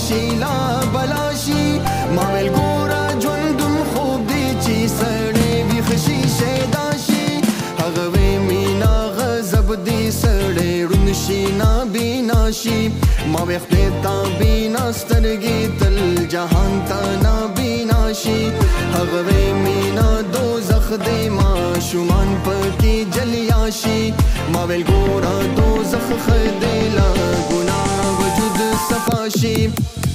شي لا بلا شي ما ویل ګوره ژوندون خوب دی چې سړی ویښ شي شیدا شي هغه وی مینا غضب دی سړی ړوند شي نابینا شي ما وی خدای ته بینا سترګې تل جهان ته نابینا شي هغه وی مینا دوزخ دی ماشومان پکې جلیا شي ما ویل ګوره دوزخ ښه دی له ګناه وجود صفا شي